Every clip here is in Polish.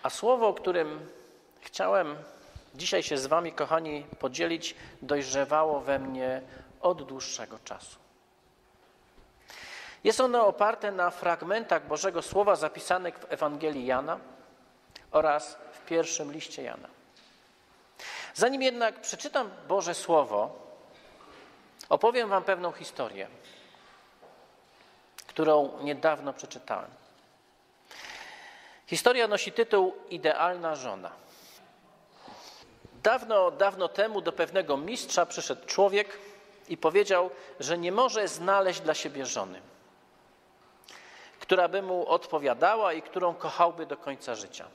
A słowo, którym chciałem dzisiaj się z wami, kochani, podzielić, dojrzewało we mnie od dłuższego czasu. Jest ono oparte na fragmentach Bożego Słowa zapisanych w Ewangelii Jana oraz w pierwszym liście Jana. Zanim jednak przeczytam Boże Słowo, opowiem wam pewną historię, którą niedawno przeczytałem. Historia nosi tytuł Idealna żona. Dawno temu do pewnego mistrza przyszedł człowiek i powiedział, że nie może znaleźć dla siebie żony, która by mu odpowiadała i którą kochałby do końca życia.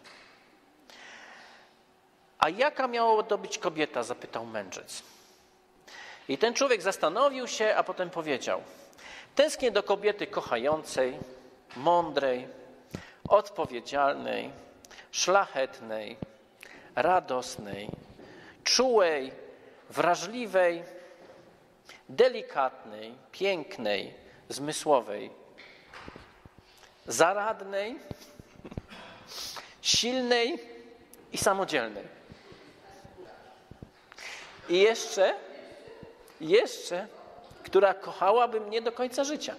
A jaka miała to być kobieta? Zapytał mędrzec. I ten człowiek zastanowił się, a potem powiedział: tęsknię do kobiety kochającej, mądrej, odpowiedzialnej, szlachetnej, radosnej, czułej, wrażliwej, delikatnej, pięknej, zmysłowej, zaradnej, silnej i samodzielnej. I jeszcze, która kochałaby mnie do końca życia.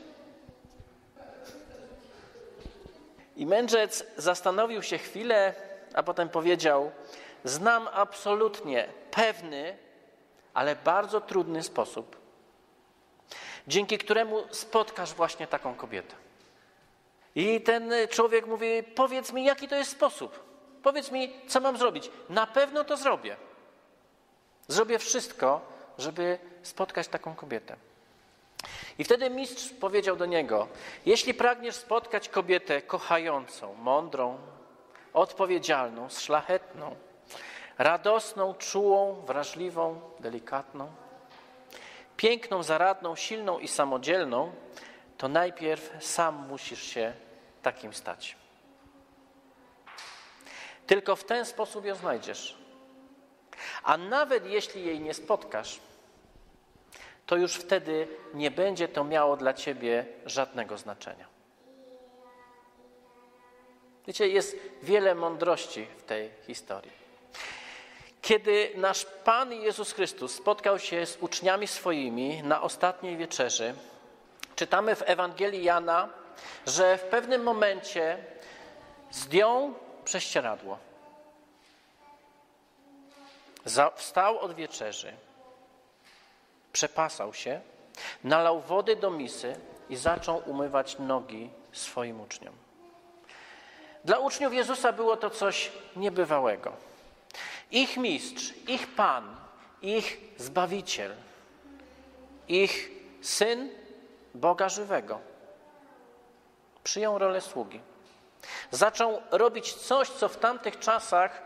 I mędrzec zastanowił się chwilę, a potem powiedział: znam absolutnie pewny, ale bardzo trudny sposób, dzięki któremu spotkasz właśnie taką kobietę. I ten człowiek mówi: powiedz mi, jaki to jest sposób. Powiedz mi, co mam zrobić. Na pewno to zrobię. Zrobię wszystko, żeby spotkać taką kobietę. I wtedy mistrz powiedział do niego: jeśli pragniesz spotkać kobietę kochającą, mądrą, odpowiedzialną, szlachetną, radosną, czułą, wrażliwą, delikatną, piękną, zaradną, silną i samodzielną, to najpierw sam musisz się takim stać. Tylko w ten sposób ją znajdziesz. A nawet jeśli jej nie spotkasz, to już wtedy nie będzie to miało dla ciebie żadnego znaczenia. Wiecie, jest wiele mądrości w tej historii. Kiedy nasz Pan Jezus Chrystus spotkał się z uczniami swoimi na ostatniej wieczerzy, czytamy w Ewangelii Jana, że w pewnym momencie zdjął prześcieradło. Wstał od wieczerzy, przepasał się, nalał wody do misy i zaczął umywać nogi swoim uczniom. Dla uczniów Jezusa było to coś niebywałego. Ich mistrz, ich Pan, ich Zbawiciel, ich Syn Boga żywego przyjął rolę sługi. Zaczął robić coś, co w tamtych czasach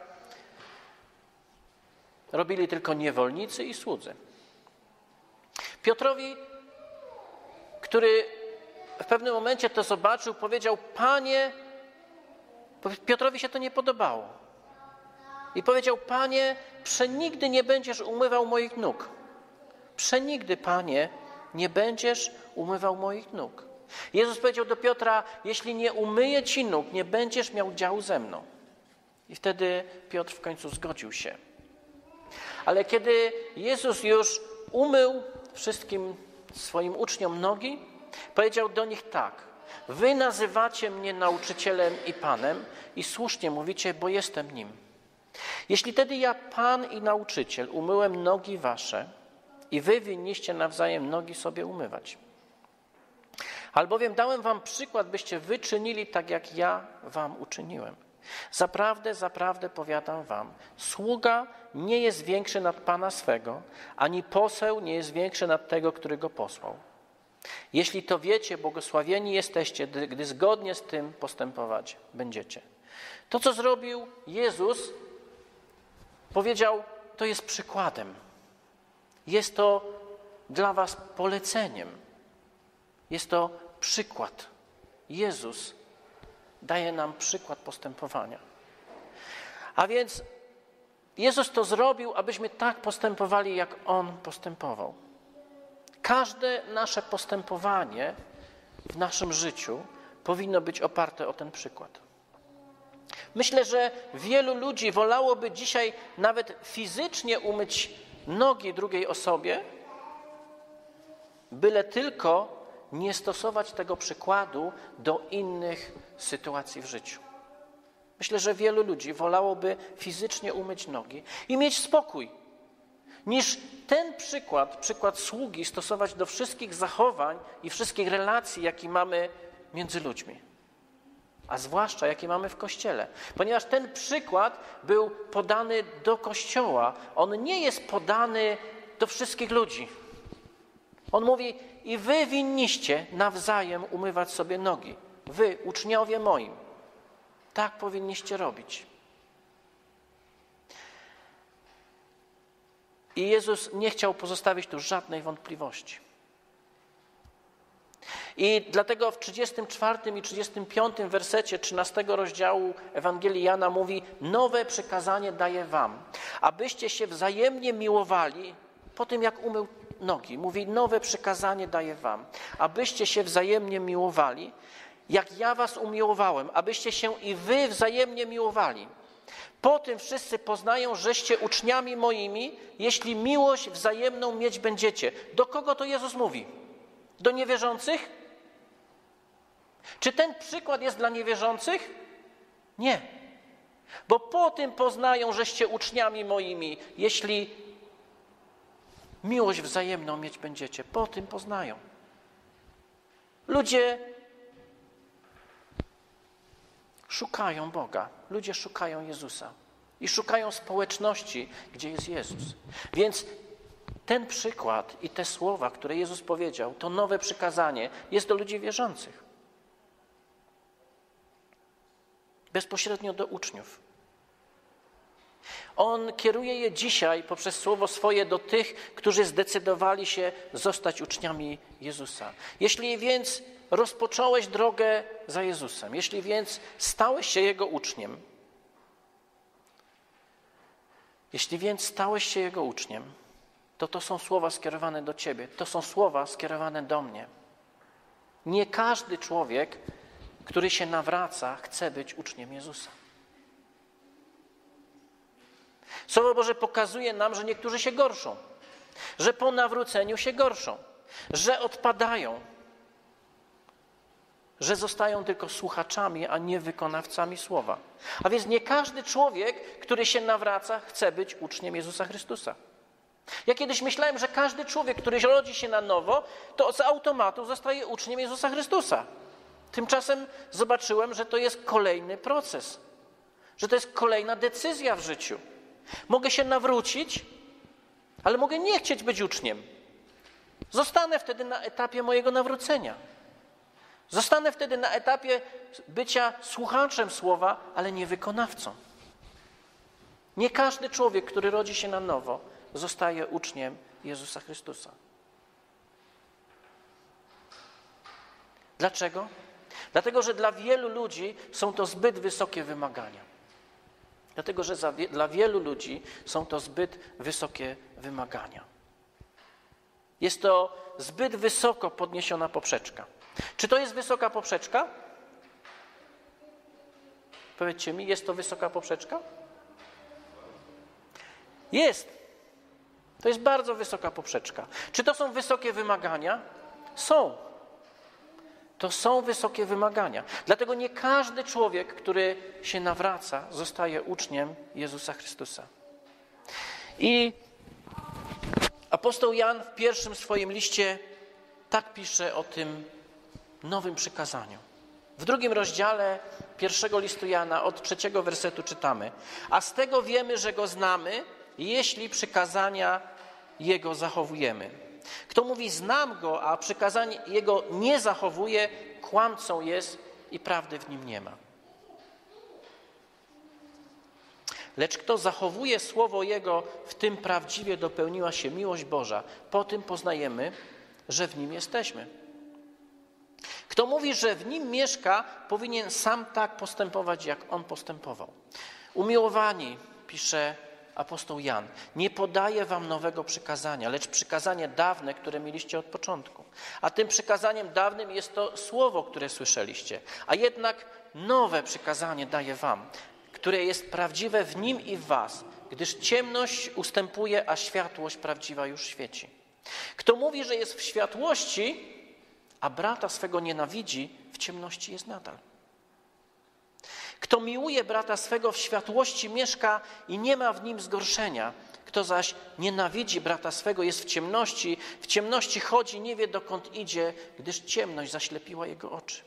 robili tylko niewolnicy i słudzy. Piotrowi, który w pewnym momencie to zobaczył, powiedział: Panie, Piotrowi się to nie podobało. I powiedział: Panie, przenigdy nie będziesz umywał moich nóg. Przenigdy, Panie, nie będziesz umywał moich nóg. Jezus powiedział do Piotra: jeśli nie umyję ci nóg, nie będziesz miał działu ze mną. I wtedy Piotr w końcu zgodził się. Ale kiedy Jezus już umył wszystkim swoim uczniom nogi, powiedział do nich tak: wy nazywacie mnie nauczycielem i Panem i słusznie mówicie, bo jestem nim. Jeśli tedy ja, Pan i nauczyciel, umyłem nogi wasze i wy winniście nawzajem nogi sobie umywać. Albowiem dałem wam przykład, byście wy czynili tak, jak ja wam uczyniłem. Zaprawdę, zaprawdę powiadam wam, sługa nie jest większy nad Pana swego, ani poseł nie jest większy nad tego, który go posłał. Jeśli to wiecie, błogosławieni jesteście, gdy zgodnie z tym postępować będziecie. To, co zrobił Jezus, powiedział, to jest przykładem. Jest to dla was poleceniem. Jest to przykład. Jezus daje nam przykład postępowania. A więc Jezus to zrobił, abyśmy tak postępowali, jak On postępował. Każde nasze postępowanie w naszym życiu powinno być oparte o ten przykład. Myślę, że wielu ludzi wolałoby dzisiaj nawet fizycznie umyć nogi drugiej osobie, byle tylko nie stosować tego przykładu do innych sytuacji w życiu. Myślę, że wielu ludzi wolałoby fizycznie umyć nogi i mieć spokój, niż ten przykład sługi stosować do wszystkich zachowań i wszystkich relacji, jakie mamy między ludźmi, a zwłaszcza jakie mamy w Kościele. Ponieważ ten przykład był podany do Kościoła, on nie jest podany do wszystkich ludzi. On mówi, i wy winniście nawzajem umywać sobie nogi. Wy, uczniowie moim, tak powinniście robić. I Jezus nie chciał pozostawić tu żadnej wątpliwości. I dlatego w 34 i 35 wersecie 13 rozdziału Ewangelii Jana mówi: nowe przykazanie daję wam, abyście się wzajemnie miłowali. Po tym jak umył nogi, mówi: nowe przykazanie daję wam, abyście się wzajemnie miłowali, jak ja was umiłowałem, abyście się i wy wzajemnie miłowali. Po tym wszyscy poznają, żeście uczniami moimi, jeśli miłość wzajemną mieć będziecie. Do kogo to Jezus mówi? Do niewierzących? Czy ten przykład jest dla niewierzących? Nie. Bo po tym poznają, żeście uczniami moimi, jeśli miłość wzajemną mieć będziecie. Po tym poznają. Ludzie szukają Boga. Ludzie szukają Jezusa. I szukają społeczności, gdzie jest Jezus. Więc ten przykład i te słowa, które Jezus powiedział, to nowe przykazanie jest do ludzi wierzących. Bezpośrednio do uczniów. On kieruje je dzisiaj poprzez słowo swoje do tych, którzy zdecydowali się zostać uczniami Jezusa. Jeśli więc rozpocząłeś drogę za Jezusem, jeśli więc stałeś się Jego uczniem, to są słowa skierowane do ciebie, to są słowa skierowane do mnie. Nie każdy człowiek, który się nawraca, chce być uczniem Jezusa. Słowo Boże pokazuje nam, że niektórzy się gorszą, że po nawróceniu się gorszą, że odpadają, że zostają tylko słuchaczami, a nie wykonawcami słowa. A więc nie każdy człowiek, który się nawraca, chce być uczniem Jezusa Chrystusa. Ja kiedyś myślałem, że każdy człowiek, który rodzi się na nowo, to z automatu zostaje uczniem Jezusa Chrystusa. Tymczasem zobaczyłem, że to jest kolejny proces, że to jest kolejna decyzja w życiu. Mogę się nawrócić, ale mogę nie chcieć być uczniem. Zostanę wtedy na etapie mojego nawrócenia. Zostanę wtedy na etapie bycia słuchaczem słowa, ale nie wykonawcą. Nie każdy człowiek, który rodzi się na nowo, zostaje uczniem Jezusa Chrystusa. Dlaczego? Dlatego, że dla wielu ludzi są to zbyt wysokie wymagania. Dla wielu ludzi są to zbyt wysokie wymagania. Jest to zbyt wysoko podniesiona poprzeczka. Czy to jest wysoka poprzeczka? Powiedzcie mi, jest to wysoka poprzeczka? Jest. To jest bardzo wysoka poprzeczka. Czy to są wysokie wymagania? Są. To są wysokie wymagania. Dlatego nie każdy człowiek, który się nawraca, zostaje uczniem Jezusa Chrystusa. I apostoł Jan w pierwszym swoim liście tak pisze o tym nowym przykazaniu. W 2 rozdziale 1 listu Jana od 3 wersetu czytamy: a z tego wiemy, że Go znamy, jeśli przykazania Jego zachowujemy. Kto mówi znam Go, a przykazań Jego nie zachowuje, kłamcą jest i prawdy w nim nie ma. Lecz kto zachowuje słowo Jego, w tym prawdziwie dopełniła się miłość Boża. Po tym poznajemy, że w Nim jesteśmy. Kto mówi, że w Nim mieszka, powinien sam tak postępować, jak On postępował. Umiłowani, pisze apostoł Jan, nie podaję wam nowego przykazania, lecz przykazanie dawne, które mieliście od początku. A tym przykazaniem dawnym jest to słowo, które słyszeliście. A jednak nowe przykazanie daję wam, które jest prawdziwe w nim i w was, gdyż ciemność ustępuje, a światłość prawdziwa już świeci. Kto mówi, że jest w światłości, a brata swego nienawidzi, w ciemności jest nadal. Kto miłuje brata swego, w światłości mieszka i nie ma w nim zgorszenia. Kto zaś nienawidzi brata swego, jest w ciemności chodzi, nie wie dokąd idzie, gdyż ciemność zaślepiła jego oczy.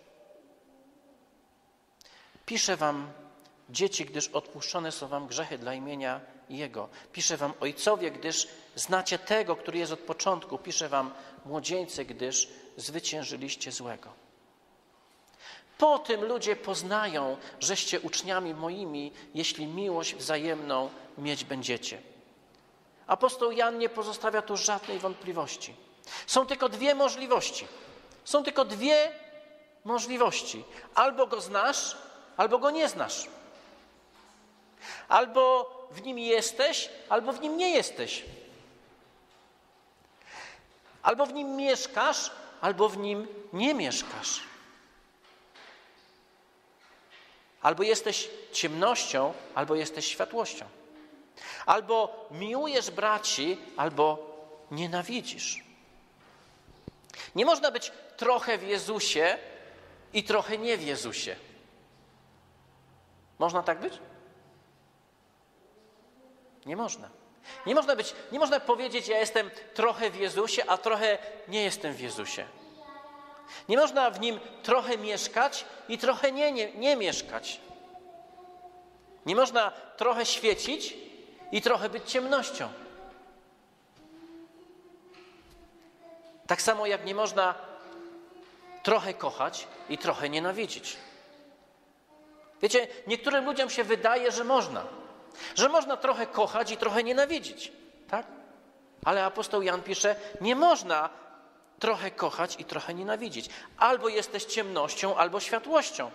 Piszę wam, dzieci, gdyż odpuszczone są wam grzechy dla imienia Jego. Piszę wam, ojcowie, gdyż znacie tego, który jest od początku. Piszę wam, młodzieńcy, gdyż zwyciężyliście złego. Po tym ludzie poznają, żeście uczniami moimi, jeśli miłość wzajemną mieć będziecie. Apostoł Jan nie pozostawia tu żadnej wątpliwości. Są tylko dwie możliwości. Są tylko dwie możliwości. Albo go znasz, albo go nie znasz. Albo w nim jesteś, albo w nim nie jesteś. Albo w nim mieszkasz, albo w nim nie mieszkasz. Albo jesteś ciemnością, albo jesteś światłością. Albo miłujesz braci, albo nienawidzisz. Nie można być trochę w Jezusie i trochę nie w Jezusie. Można tak być? Nie można. Nie można powiedzieć, ja jestem trochę w Jezusie, a trochę nie jestem w Jezusie. Nie można w Nim trochę mieszkać i trochę nie mieszkać. Nie można trochę świecić i trochę być ciemnością. Tak samo jak nie można trochę kochać i trochę nienawidzić. Wiecie, niektórym ludziom się wydaje, że można trochę kochać i trochę nienawidzić, tak? Ale apostoł Jan pisze, nie można trochę kochać i trochę nienawidzić. Albo jesteś ciemnością, albo światłością.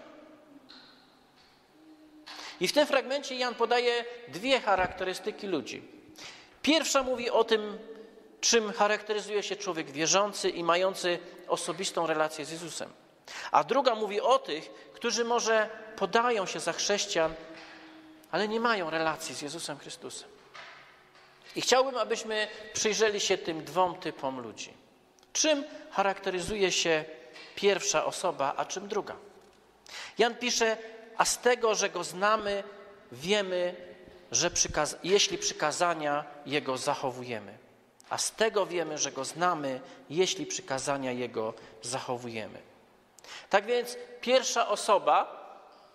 I w tym fragmencie Jan podaje dwie charakterystyki ludzi. Pierwsza mówi o tym, czym charakteryzuje się człowiek wierzący i mający osobistą relację z Jezusem. A druga mówi o tych, którzy może podają się za chrześcijan, ale nie mają relacji z Jezusem Chrystusem. I chciałbym, abyśmy przyjrzeli się tym dwom typom ludzi. Czym charakteryzuje się pierwsza osoba, a czym druga? Jan pisze, a z tego, że Go znamy, wiemy, że jeśli przykazania Jego zachowujemy. A z tego wiemy, że Go znamy, jeśli przykazania Jego zachowujemy. Tak więc pierwsza osoba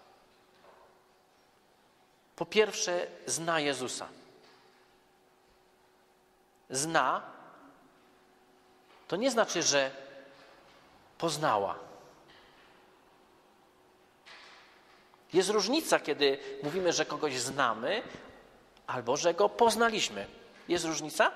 po pierwsze zna Jezusa. Zna to nie znaczy, że poznała. Jest różnica, kiedy mówimy, że kogoś znamy, albo że go poznaliśmy. Jest różnica?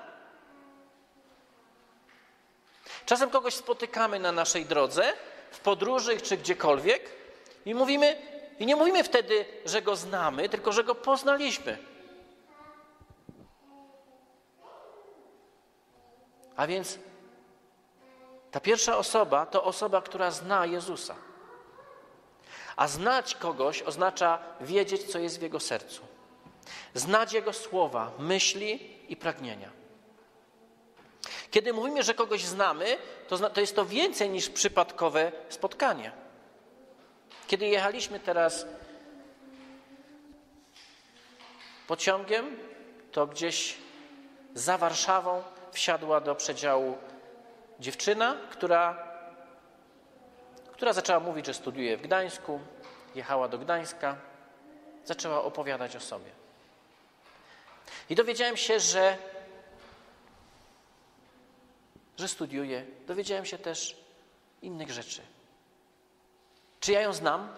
Czasem kogoś spotykamy na naszej drodze, w podróży czy gdziekolwiek i nie mówimy wtedy, że go znamy, tylko że go poznaliśmy. A więc ta pierwsza osoba to osoba, która zna Jezusa. A znać kogoś oznacza wiedzieć, co jest w jego sercu. Znać Jego słowa, myśli i pragnienia. Kiedy mówimy, że kogoś znamy, to jest to więcej niż przypadkowe spotkanie. Kiedy jechaliśmy teraz pociągiem, to gdzieś za Warszawą wsiadła do przedziału dziewczyna, która zaczęła mówić, że studiuje w Gdańsku, jechała do Gdańska, zaczęła opowiadać o sobie. I dowiedziałem się, że studiuje. Dowiedziałem się też innych rzeczy. Czy ja ją znam?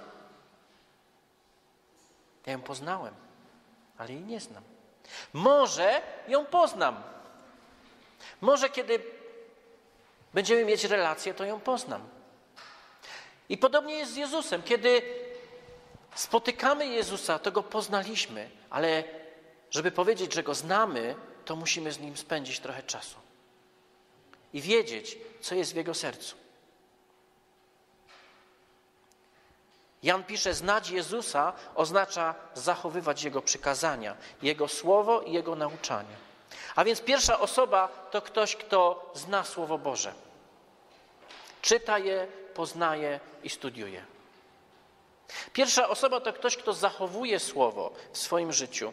Ja ją poznałem, ale jej nie znam. Może ją poznam. Może kiedy będziemy mieć relację, to ją poznam. I podobnie jest z Jezusem. Kiedy spotykamy Jezusa, to Go poznaliśmy, ale żeby powiedzieć, że Go znamy, to musimy z Nim spędzić trochę czasu. I wiedzieć, co jest w Jego sercu. Jan pisze, znać Jezusa oznacza zachowywać Jego przykazania, Jego słowo i Jego nauczanie. A więc pierwsza osoba to ktoś, kto zna Słowo Boże. Czyta je, poznaje i studiuje. Pierwsza osoba to ktoś, kto zachowuje Słowo w swoim życiu.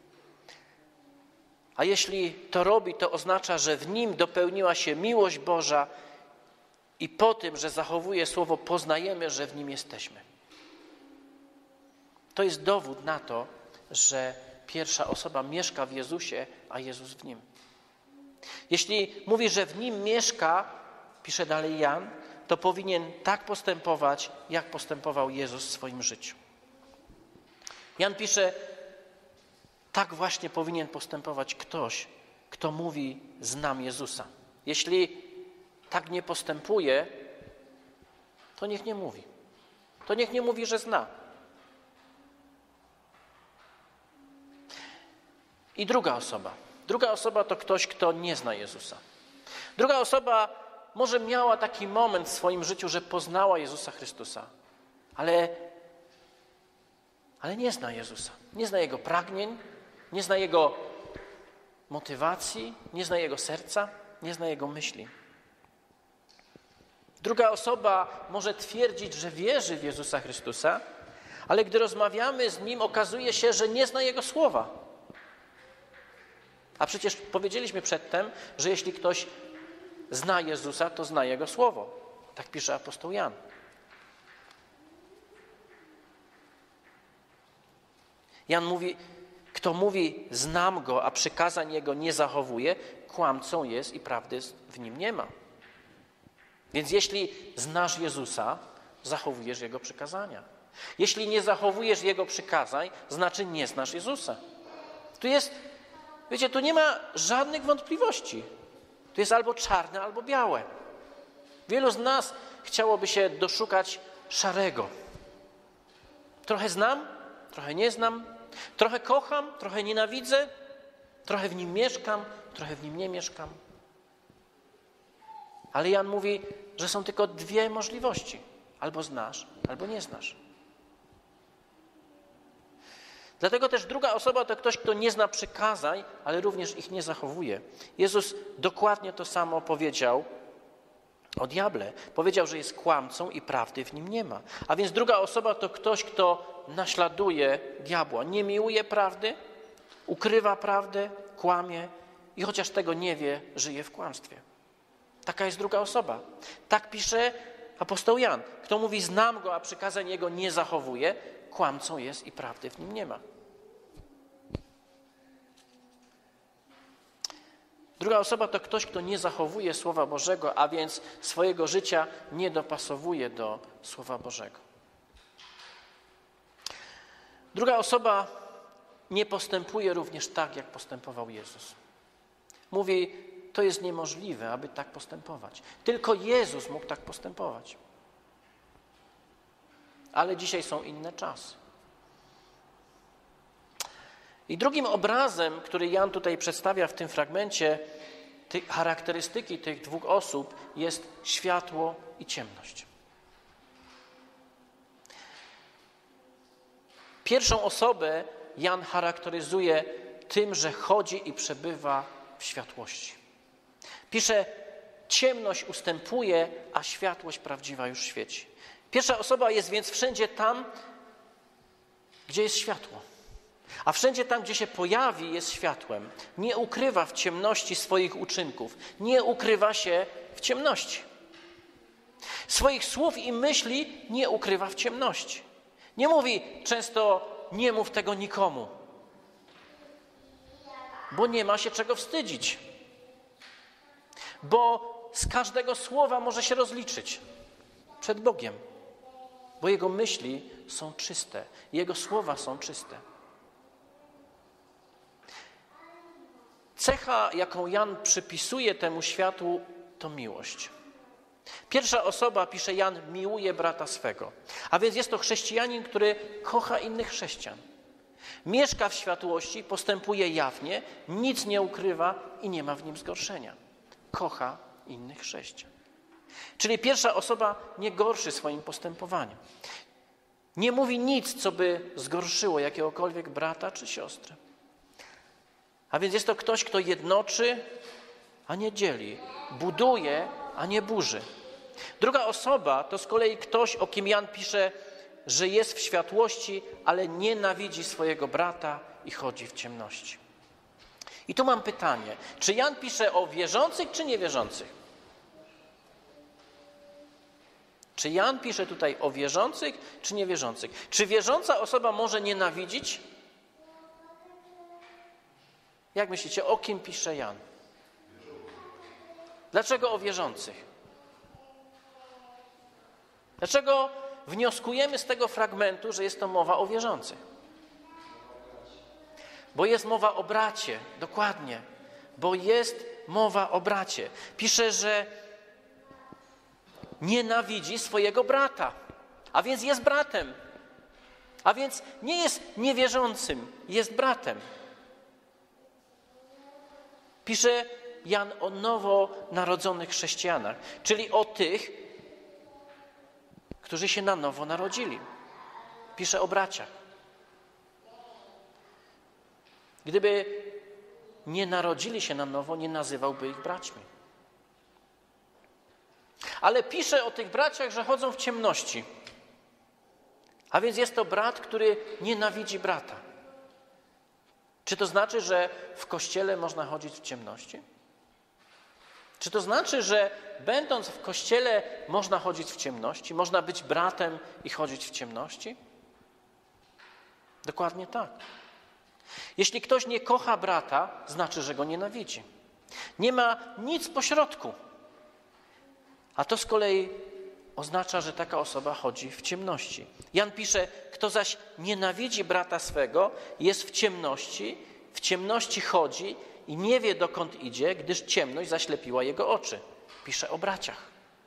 A jeśli to robi, to oznacza, że w nim dopełniła się miłość Boża i po tym, że zachowuje Słowo, poznajemy, że w nim jesteśmy. To jest dowód na to, że pierwsza osoba mieszka w Jezusie, a Jezus w nim. Jeśli mówi, że w nim mieszka, pisze dalej Jan, to powinien tak postępować, jak postępował Jezus w swoim życiu. Jan pisze, tak właśnie powinien postępować ktoś, kto mówi, znam Jezusa. Jeśli tak nie postępuje, to niech nie mówi. To niech nie mówi, że zna. I druga osoba. Druga osoba to ktoś, kto nie zna Jezusa. Druga osoba może miała taki moment w swoim życiu, że poznała Jezusa Chrystusa, ale nie zna Jezusa. Nie zna Jego pragnień, nie zna Jego motywacji, nie zna Jego serca, nie zna Jego myśli. Druga osoba może twierdzić, że wierzy w Jezusa Chrystusa, ale gdy rozmawiamy z Nim, okazuje się, że nie zna Jego słowa. A przecież powiedzieliśmy przedtem, że jeśli ktoś zna Jezusa, to zna Jego słowo. Tak pisze apostoł Jan. Jan mówi, kto mówi, znam Go, a przykazań Jego nie zachowuje, kłamcą jest i prawdy w nim nie ma. Więc jeśli znasz Jezusa, zachowujesz Jego przykazania. Jeśli nie zachowujesz Jego przykazań, znaczy nie znasz Jezusa. Tu nie ma żadnych wątpliwości. To jest albo czarne, albo białe. Wielu z nas chciałoby się doszukać szarego. Trochę znam, trochę nie znam, trochę kocham, trochę nienawidzę, trochę w nim mieszkam, trochę w nim nie mieszkam. Ale Jan mówi, że są tylko dwie możliwości. Albo znasz, albo nie znasz. Dlatego też druga osoba to ktoś, kto nie zna przykazań, ale również ich nie zachowuje. Jezus dokładnie to samo powiedział o diable. Powiedział, że jest kłamcą i prawdy w nim nie ma. A więc druga osoba to ktoś, kto naśladuje diabła. Nie miłuje prawdy, ukrywa prawdę, kłamie i chociaż tego nie wie, żyje w kłamstwie. Taka jest druga osoba. Tak pisze apostoł Jan. Kto mówi, znam Go, a przykazań Jego nie zachowuje, kłamcą jest i prawdy w nim nie ma. Druga osoba to ktoś, kto nie zachowuje Słowa Bożego, a więc swojego życia nie dopasowuje do Słowa Bożego. Druga osoba nie postępuje również tak, jak postępował Jezus. Mówi, to jest niemożliwe, aby tak postępować. Tylko Jezus mógł tak postępować. Ale dzisiaj są inne czasy. I drugim obrazem, który Jan tutaj przedstawia w tym fragmencie, charakterystyki tych dwóch osób jest światło i ciemność. Pierwszą osobę Jan charakteryzuje tym, że chodzi i przebywa w światłości. Pisze, ciemność ustępuje, a światłość prawdziwa już świeci. Pierwsza osoba jest więc wszędzie tam, gdzie jest światło. A wszędzie tam, gdzie się pojawi, jest światłem. Nie ukrywa w ciemności swoich uczynków. Nie ukrywa się w ciemności. Swoich słów i myśli nie ukrywa w ciemności. Nie mówi często, nie mów tego nikomu, bo nie ma się czego wstydzić. Bo z każdego słowa może się rozliczyć przed Bogiem. Bo Jego myśli są czyste. Jego słowa są czyste. Cecha, jaką Jan przypisuje temu światłu, to miłość. Pierwsza osoba, pisze Jan, miłuje brata swego. A więc jest to chrześcijanin, który kocha innych chrześcijan. Mieszka w światłości, postępuje jawnie, nic nie ukrywa i nie ma w nim zgorszenia. Kocha innych chrześcijan. Czyli pierwsza osoba nie gorszy swoim postępowaniem. Nie mówi nic, co by zgorszyło jakiegokolwiek brata czy siostrę. A więc jest to ktoś, kto jednoczy, a nie dzieli. Buduje, a nie burzy. Druga osoba to z kolei ktoś, o kim Jan pisze, że jest w światłości, ale nienawidzi swojego brata i chodzi w ciemności. I tu mam pytanie, czy Jan pisze o wierzących czy niewierzących? Czy Jan pisze tutaj o wierzących czy niewierzących? Czy wierząca osoba może nienawidzić? Jak myślicie, o kim pisze Jan? Dlaczego o wierzących? Dlaczego wnioskujemy z tego fragmentu, że jest to mowa o wierzących? Bo jest mowa o bracie, dokładnie. Bo jest mowa o bracie. Pisze, że nienawidzi swojego brata, a więc jest bratem. A więc nie jest niewierzącym, jest bratem. Pisze Jan o nowonarodzonych chrześcijanach, czyli o tych, którzy się na nowo narodzili. Pisze o braciach. Gdyby nie narodzili się na nowo, nie nazywałby ich braćmi. Ale pisze o tych braciach, że chodzą w ciemności. A więc jest to brat, który nienawidzi brata. Czy to znaczy, że w Kościele można chodzić w ciemności? Czy to znaczy, że będąc w Kościele można chodzić w ciemności? Można być bratem i chodzić w ciemności? Dokładnie tak. Jeśli ktoś nie kocha brata, znaczy, że go nienawidzi. Nie ma nic pośrodku. A to z kolei oznacza, że taka osoba chodzi w ciemności. Jan pisze, kto zaś nienawidzi brata swego, jest w ciemności chodzi i nie wie, dokąd idzie, gdyż ciemność zaślepiła jego oczy. Pisze o braciach.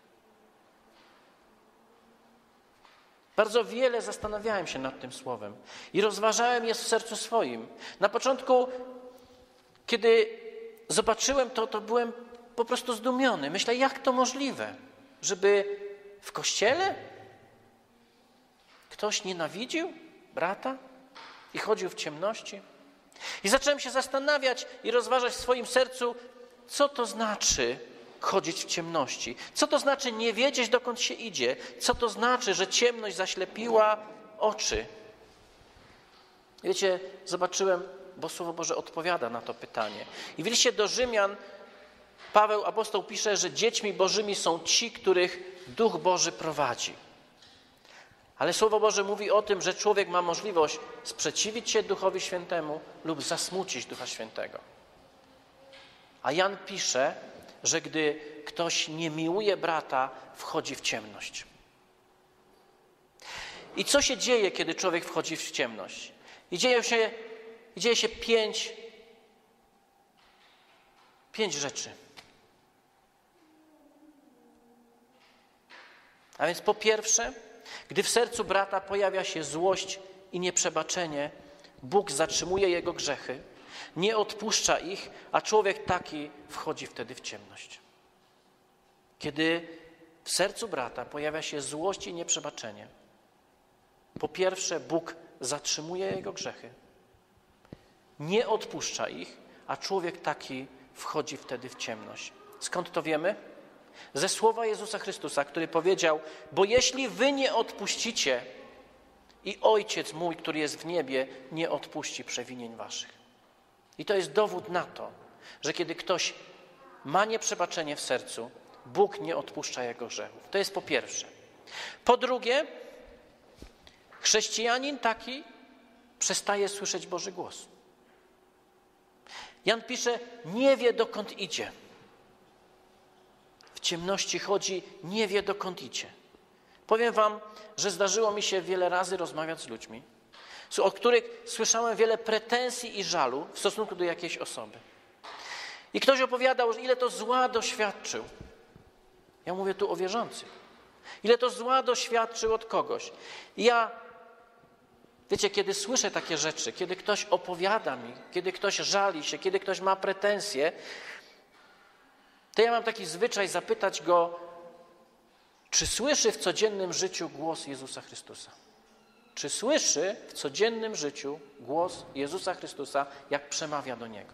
Bardzo wiele zastanawiałem się nad tym słowem i rozważałem je w sercu swoim. Na początku, kiedy zobaczyłem to byłem po prostu zdumiony. Myślę, jak to możliwe, żeby w Kościele ktoś nienawidził brata i chodził w ciemności? I zacząłem się zastanawiać i rozważać w swoim sercu, co to znaczy chodzić w ciemności. Co to znaczy nie wiedzieć, dokąd się idzie. Co to znaczy, że ciemność zaślepiła oczy. Wiecie, zobaczyłem, bo Słowo Boże odpowiada na to pytanie. I w liście do Rzymian Paweł apostoł pisze, że dziećmi Bożymi są ci, których Duch Boży prowadzi. Ale Słowo Boże mówi o tym, że człowiek ma możliwość sprzeciwić się Duchowi Świętemu lub zasmucić Ducha Świętego. A Jan pisze, że gdy ktoś nie miłuje brata, wchodzi w ciemność. I co się dzieje, kiedy człowiek wchodzi w ciemność? I dzieje się pięć rzeczy. A więc po pierwsze, gdy w sercu brata pojawia się złość i nieprzebaczenie, Bóg zatrzymuje jego grzechy, nie odpuszcza ich, a człowiek taki wchodzi wtedy w ciemność. Kiedy w sercu brata pojawia się złość i nieprzebaczenie, po pierwsze Bóg zatrzymuje jego grzechy, nie odpuszcza ich, a człowiek taki wchodzi wtedy w ciemność. Skąd to wiemy? Ze słowa Jezusa Chrystusa, który powiedział, bo jeśli wy nie odpuścicie, i Ojciec mój, który jest w niebie, nie odpuści przewinień waszych. I to jest dowód na to, że kiedy ktoś ma nieprzebaczenie w sercu, Bóg nie odpuszcza jego grzechów. To jest po pierwsze. Po drugie, chrześcijanin taki przestaje słyszeć Boży głos. Jan pisze, nie wie, dokąd idzie. W ciemności chodzi, nie wie, dokąd idzie. Powiem wam, że zdarzyło mi się wiele razy rozmawiać z ludźmi, od których słyszałem wiele pretensji i żalu w stosunku do jakiejś osoby. I ktoś opowiadał, ile to zła doświadczył. Ja mówię tu o wierzących. Ile to zła doświadczył od kogoś. I ja, wiecie, kiedy słyszę takie rzeczy, kiedy ktoś opowiada mi, kiedy ktoś żali się, kiedy ktoś ma pretensje, to ja mam taki zwyczaj zapytać go, czy słyszy w codziennym życiu głos Jezusa Chrystusa? czy słyszy w codziennym życiu głos Jezusa Chrystusa, jak przemawia do niego.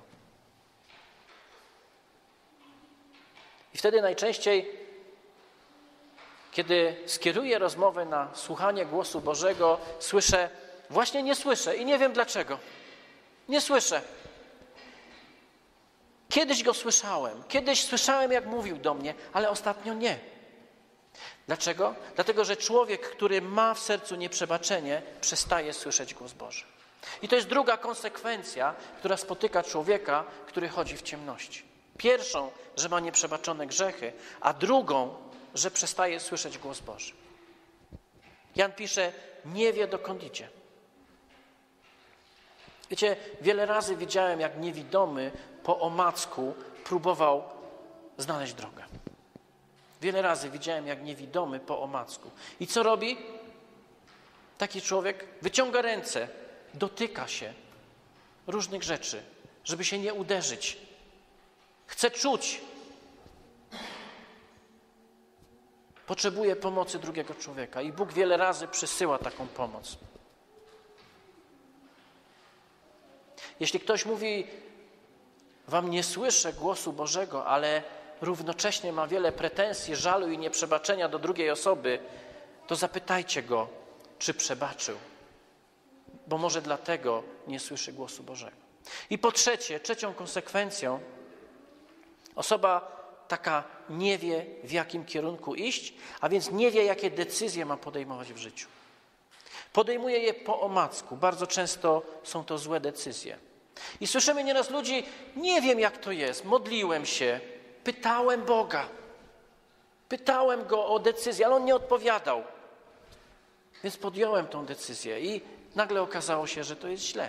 I wtedy najczęściej, kiedy skieruję rozmowę na słuchanie głosu Bożego, słyszę, właśnie nie słyszę i nie wiem dlaczego. Nie słyszę. Kiedyś go słyszałem, jak mówił do mnie, ale ostatnio nie. Dlaczego? Dlatego, że człowiek, który ma w sercu nieprzebaczenie, przestaje słyszeć głos Boży. I to jest druga konsekwencja, która spotyka człowieka, który chodzi w ciemności. Pierwszą, że ma nieprzebaczone grzechy, a drugą, że przestaje słyszeć głos Boży. Jan pisze, nie wie dokąd idzie. Wiecie, wiele razy widziałem, jak niewidomy po omacku próbował znaleźć drogę. Wiele razy widziałem, jak niewidomy po omacku. I co robi? Taki człowiek wyciąga ręce, dotyka się różnych rzeczy, żeby się nie uderzyć. Chce czuć. Potrzebuje pomocy drugiego człowieka i Bóg wiele razy przysyła taką pomoc. Jeśli ktoś mówi, wam nie słyszę głosu Bożego, ale równocześnie ma wiele pretensji, żalu i nieprzebaczenia do drugiej osoby, to zapytajcie go, czy przebaczył. Bo może dlatego nie słyszy głosu Bożego. I po trzecie, trzecią konsekwencją, osoba taka nie wie, w jakim kierunku iść, a więc nie wie, jakie decyzje ma podejmować w życiu. Podejmuje je po omacku. Bardzo często są to złe decyzje. I słyszymy nieraz ludzi, nie wiem jak to jest, modliłem się, pytałem Boga, pytałem Go o decyzję, ale On nie odpowiadał. Więc podjąłem tą decyzję i nagle okazało się, że to jest źle.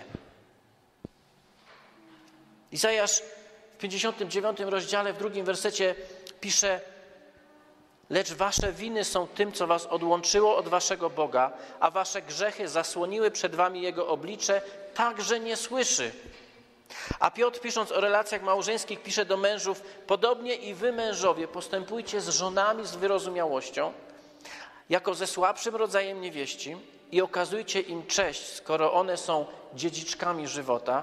Izajasz w 59 rozdziale, w 2 wersecie pisze, lecz wasze winy są tym, co was odłączyło od waszego Boga, a wasze grzechy zasłoniły przed wami Jego oblicze, tak, że nie słyszy. A Piotr, pisząc o relacjach małżeńskich, pisze do mężów, podobnie i wy, mężowie, postępujcie z żonami z wyrozumiałością, jako ze słabszym rodzajem niewieści i okazujcie im cześć, skoro one są dziedziczkami żywota,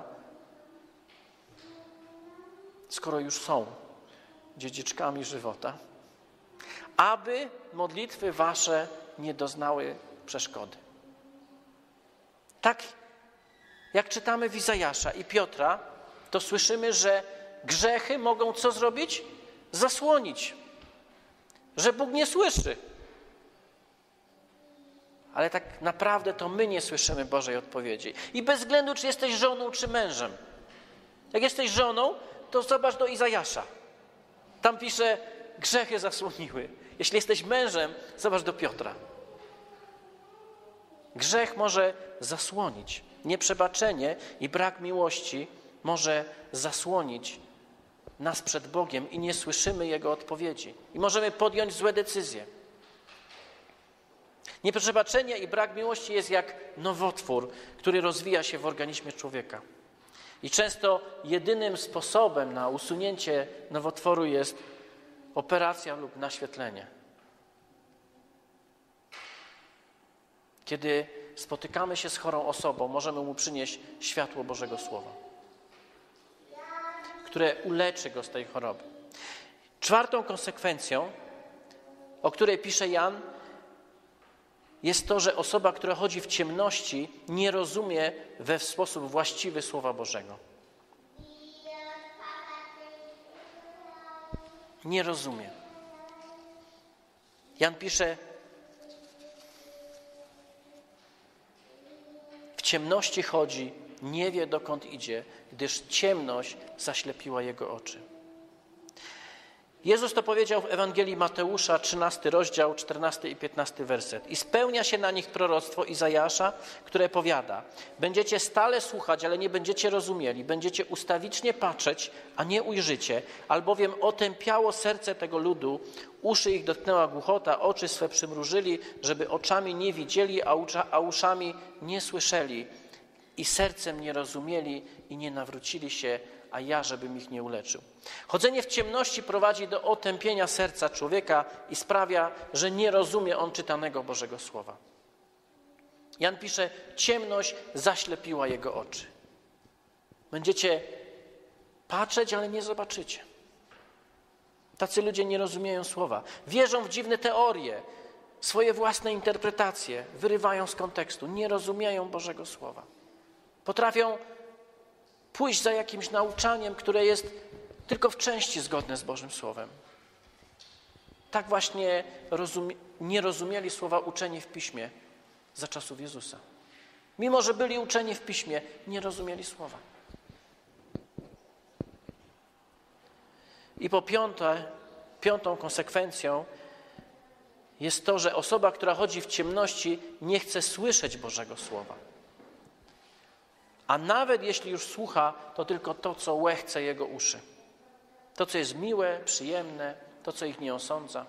skoro już są dziedziczkami żywota, aby modlitwy wasze nie doznały przeszkody. Tak jak czytamy w Izajasza i Piotra, to słyszymy, że grzechy mogą co zrobić? Zasłonić. Że Bóg nie słyszy. Ale tak naprawdę to my nie słyszymy Bożej odpowiedzi. I bez względu, czy jesteś żoną, czy mężem. Jak jesteś żoną, to zobacz do Izajasza. Tam pisze, grzechy zasłoniły. Jeśli jesteś mężem, zobacz do Piotra. Grzech może zasłonić. Nieprzebaczenie i brak miłości może zasłonić nas przed Bogiem i nie słyszymy Jego odpowiedzi. I możemy podjąć złe decyzje. Nieprzebaczenie i brak miłości jest jak nowotwór, który rozwija się w organizmie człowieka. I często jedynym sposobem na usunięcie nowotworu jest operacja lub naświetlenie. Kiedy spotykamy się z chorą osobą, możemy mu przynieść światło Bożego Słowa, które uleczy go z tej choroby. Czwartą konsekwencją, o której pisze Jan, jest to, że osoba, która chodzi w ciemności, nie rozumie w sposób właściwy Słowa Bożego. Nie rozumie. Jan pisze, w ciemności chodzi, nie wie dokąd idzie, gdyż ciemność zaślepiła jego oczy. Jezus to powiedział w Ewangelii Mateusza, 13 rozdział, 14 i 15 werset. I spełnia się na nich proroctwo Izajasza, które powiada, będziecie stale słuchać, ale nie będziecie rozumieli, będziecie ustawicznie patrzeć, a nie ujrzycie, albowiem otępiało serce tego ludu, uszy ich dotknęła głuchota, oczy swe przymrużyli, żeby oczami nie widzieli, a uszami nie słyszeli i sercem nie rozumieli i nie nawrócili się, a ja, żebym ich nie uleczył. Chodzenie w ciemności prowadzi do otępienia serca człowieka i sprawia, że nie rozumie on czytanego Bożego Słowa. Jan pisze, ciemność zaślepiła jego oczy. Będziecie patrzeć, ale nie zobaczycie. Tacy ludzie nie rozumieją słowa. Wierzą w dziwne teorie, swoje własne interpretacje wyrywają z kontekstu. Nie rozumieją Bożego Słowa. Potrafią pójść za jakimś nauczaniem, które jest tylko w części zgodne z Bożym Słowem. Tak właśnie nie rozumieli słowa uczeni w Piśmie za czasów Jezusa. Mimo że byli uczeni w Piśmie, nie rozumieli słowa. I po piątą konsekwencją jest to, że osoba, która chodzi w ciemności, nie chce słyszeć Bożego Słowa. A nawet jeśli już słucha, to tylko to, co łechce jego uszy. To, co jest miłe, przyjemne, to, co ich nie osądza.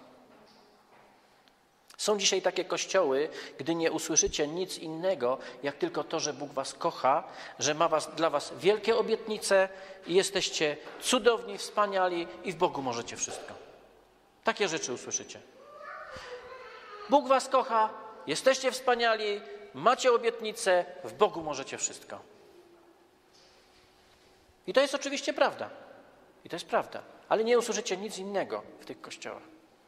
Są dzisiaj takie kościoły, gdy nie usłyszycie nic innego, jak tylko to, że Bóg was kocha, że ma dla was wielkie obietnice i jesteście cudowni, wspaniali i w Bogu możecie wszystko. Takie rzeczy usłyszycie. Bóg was kocha, jesteście wspaniali, macie obietnice, w Bogu możecie wszystko. I to jest oczywiście prawda. I to jest prawda. Ale nie usłyszycie nic innego w tych kościołach.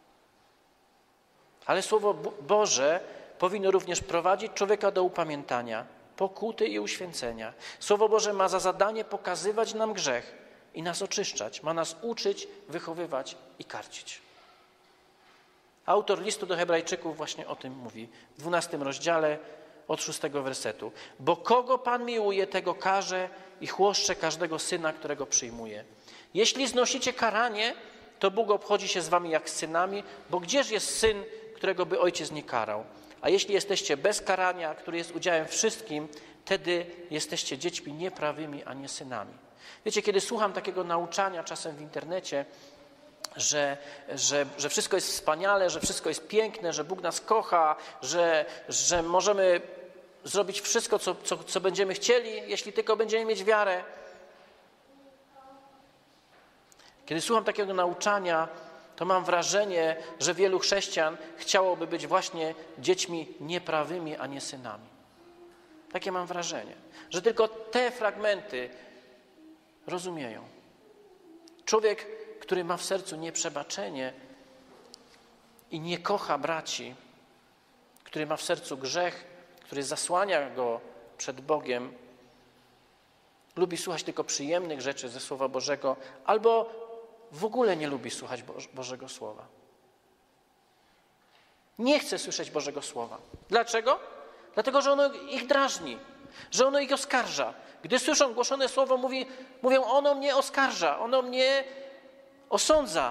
Ale Słowo Boże powinno również prowadzić człowieka do upamiętania, pokuty i uświęcenia. Słowo Boże ma za zadanie pokazywać nam grzech i nas oczyszczać. Ma nas uczyć, wychowywać i karcić. Autor listu do Hebrajczyków właśnie o tym mówi w 12 rozdziale od 6 wersetu. Bo kogo Pan miłuje, tego karze i chłoszcze każdego syna, którego przyjmuje. Jeśli znosicie karanie, to Bóg obchodzi się z wami jak z synami, bo gdzież jest syn, którego by ojciec nie karał? A jeśli jesteście bez karania, który jest udziałem wszystkim, wtedy jesteście dziećmi nieprawymi, a nie synami. Wiecie, kiedy słucham takiego nauczania czasem w internecie, że wszystko jest wspaniale, że wszystko jest piękne, że Bóg nas kocha, że możemy zrobić wszystko, co będziemy chcieli, jeśli tylko będziemy mieć wiarę. Kiedy słucham takiego nauczania, to mam wrażenie, że wielu chrześcijan chciałoby być właśnie dziećmi nieprawymi, a nie synami. Takie mam wrażenie, że tylko te fragmenty rozumieją. Człowiek, który ma w sercu nieprzebaczenie i nie kocha braci, który ma w sercu grzech, który zasłania go przed Bogiem, lubi słuchać tylko przyjemnych rzeczy ze Słowa Bożego albo w ogóle nie lubi słuchać Bożego Słowa. Nie chce słyszeć Bożego Słowa. Dlaczego? Dlatego, że ono ich drażni, że ono ich oskarża. Gdy słyszą głoszone Słowo, mówią, ono mnie oskarża, ono mnie osądza.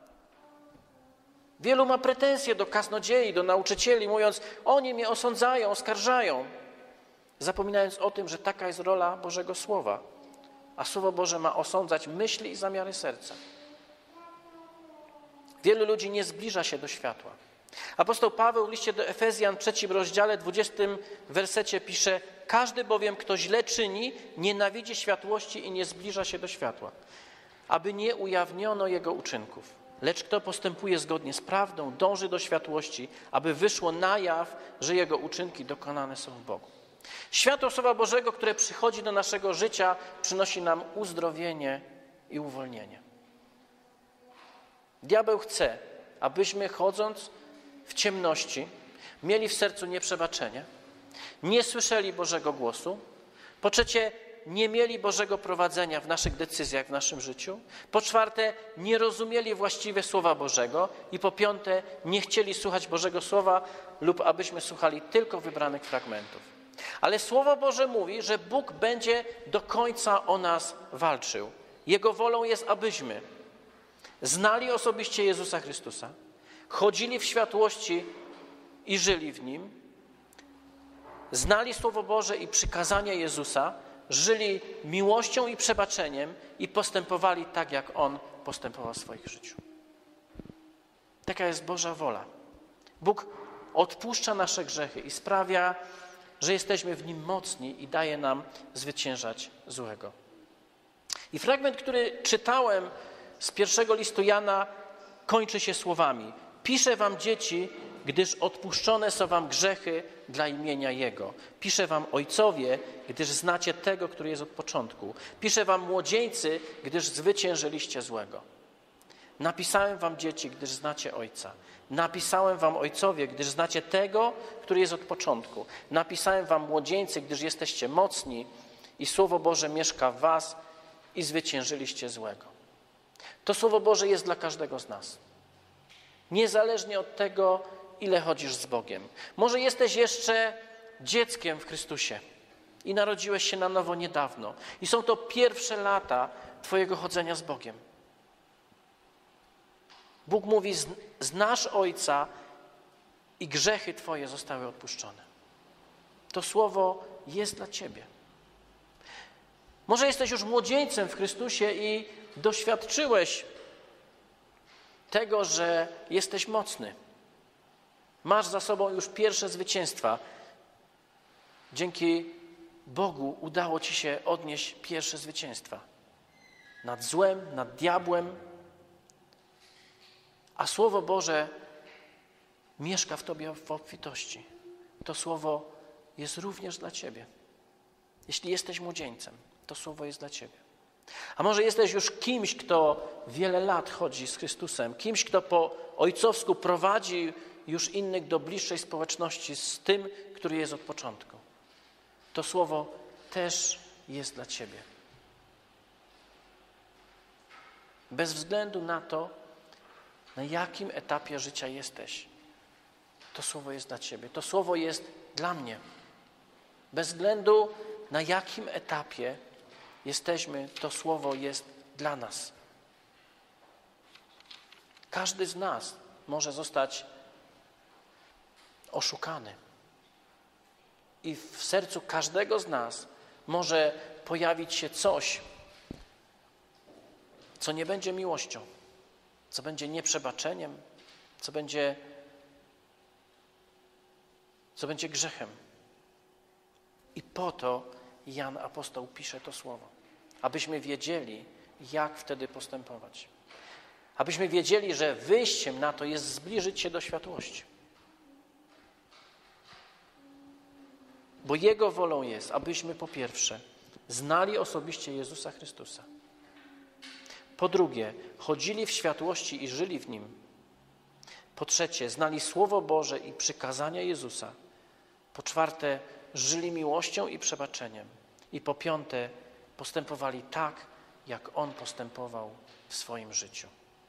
Wielu ma pretensje do kaznodziei, do nauczycieli, mówiąc, oni mnie osądzają, oskarżają, zapominając o tym, że taka jest rola Bożego Słowa. A Słowo Boże ma osądzać myśli i zamiary serca. Wielu ludzi nie zbliża się do światła. Apostoł Paweł w liście do Efezjan, 3 rozdziale, 20 wersecie pisze: każdy bowiem, kto źle czyni, nienawidzi światłości i nie zbliża się do światła, aby nie ujawniono jego uczynków. Lecz kto postępuje zgodnie z prawdą, dąży do światłości, aby wyszło na jaw, że jego uczynki dokonane są w Bogu. Światło Słowa Bożego, które przychodzi do naszego życia, przynosi nam uzdrowienie i uwolnienie. Diabeł chce, abyśmy chodząc w ciemności mieli w sercu nieprzebaczenie, nie słyszeli Bożego głosu, po trzecie nie mieli Bożego prowadzenia w naszych decyzjach, w naszym życiu, po czwarte nie rozumieli właściwie Słowa Bożego i po piąte nie chcieli słuchać Bożego Słowa lub abyśmy słuchali tylko wybranych fragmentów. Ale Słowo Boże mówi, że Bóg będzie do końca o nas walczył. Jego wolą jest, abyśmy znali osobiście Jezusa Chrystusa, chodzili w światłości i żyli w Nim, znali Słowo Boże i przykazania Jezusa, żyli miłością i przebaczeniem i postępowali tak, jak On postępował w swoich życiu. Taka jest Boża wola. Bóg odpuszcza nasze grzechy i sprawia, że jesteśmy w Nim mocni i daje nam zwyciężać złego. I fragment, który czytałem z 1 listu Jana, kończy się słowami: piszę wam, dzieci, gdyż odpuszczone są wam grzechy dla imienia Jego. Piszę wam, ojcowie, gdyż znacie tego, który jest od początku. Piszę wam, młodzieńcy, gdyż zwyciężyliście złego. Napisałem wam, dzieci, gdyż znacie Ojca. Napisałem wam, ojcowie, gdyż znacie tego, który jest od początku. Napisałem wam, młodzieńcy, gdyż jesteście mocni i Słowo Boże mieszka w was i zwyciężyliście złego. To Słowo Boże jest dla każdego z nas. Niezależnie od tego, ile chodzisz z Bogiem. Może jesteś jeszcze dzieckiem w Chrystusie i narodziłeś się na nowo niedawno. I są to pierwsze lata twojego chodzenia z Bogiem. Bóg mówi, znasz Ojca i grzechy twoje zostały odpuszczone. To słowo jest dla ciebie. Może jesteś już młodzieńcem w Chrystusie i doświadczyłeś tego, że jesteś mocny. Masz za sobą już pierwsze zwycięstwa. Dzięki Bogu udało ci się odnieść pierwsze zwycięstwa. Nad złem, nad diabłem. A Słowo Boże mieszka w tobie w obfitości. To Słowo jest również dla ciebie. Jeśli jesteś młodzieńcem, to Słowo jest dla ciebie. A może jesteś już kimś, kto wiele lat chodzi z Chrystusem, kimś, kto po ojcowsku prowadzi już innych do bliższej społeczności z tym, który jest od początku. To Słowo też jest dla ciebie. Bez względu na to, na jakim etapie życia jesteś, to Słowo jest dla ciebie. To Słowo jest dla mnie. Bez względu na jakim etapie jesteśmy, to Słowo jest dla nas. Każdy z nas może zostać oszukany. I w sercu każdego z nas może pojawić się coś, co nie będzie miłością, co będzie nieprzebaczeniem, co będzie grzechem. I po to Jan apostoł pisze to słowo, abyśmy wiedzieli, jak wtedy postępować. Abyśmy wiedzieli, że wyjściem na to jest zbliżyć się do światłości. Bo Jego wolą jest, abyśmy po pierwsze znali osobiście Jezusa Chrystusa. Po drugie, chodzili w światłości i żyli w Nim. Po trzecie, znali Słowo Boże i przykazania Jezusa. Po czwarte, żyli miłością i przebaczeniem. I po piąte, postępowali tak, jak On postępował w swoim życiu.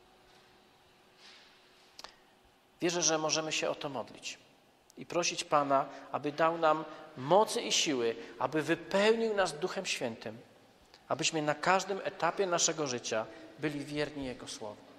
Wierzę, że możemy się o to modlić i prosić Pana, aby dał nam mocy i siły, aby wypełnił nas Duchem Świętym, abyśmy na każdym etapie naszego życia byli wierni Jego Słowu.